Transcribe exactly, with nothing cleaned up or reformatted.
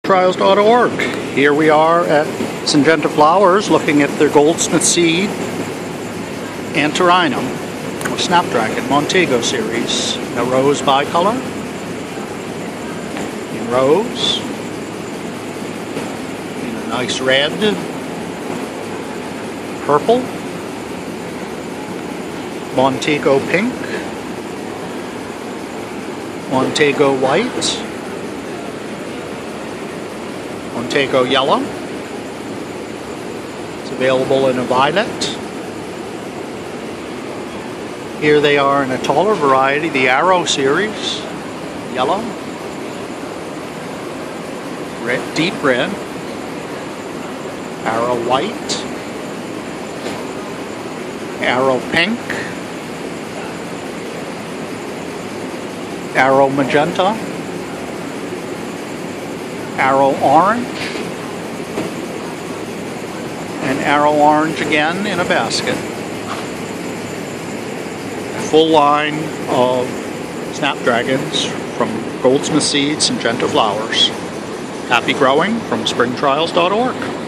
Trials dot org. Here we are at Syngenta Flowers looking at their Goldsmith seed Antirrhinum or Snapdragon Montego series. A rose bicolor in rose, in a nice red, purple, Montego pink, Montego white, Montego yellow. It's available in a violet. Here they are in a taller variety, the Arrow series, yellow, red, deep red, Arrow white, Arrow pink, Arrow magenta, Arrow orange, and Arrow orange again in a basket. Full line of Snapdragons from Goldsmith seeds and Magenta flowers. Happy growing from Spring Trials dot org.